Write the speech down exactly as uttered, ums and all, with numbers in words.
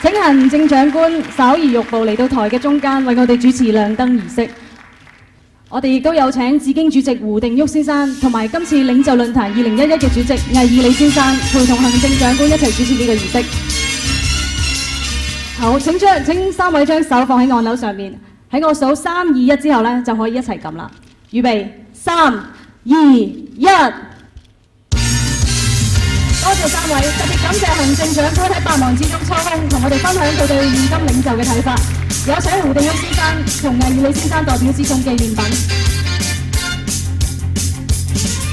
請行政長官稍移玉步嚟到台嘅中間，為我哋主持亮燈儀式。我哋亦都有請紫荊主席胡定旭先生，同埋今次領袖論壇二零一一嘅主席魏以理先生，陪同行政長官一齊主持呢個儀式。好，請將請三位將手放喺按鈕上面，喺我數三二一之後咧，就可以一齊撳啦。預備，三二一。多謝三位，特別感謝行政長官喺百忙之中抽空同我哋分享佢對現今領袖嘅睇法。有請胡定旭先生同魏以理先生代表之送紀念品。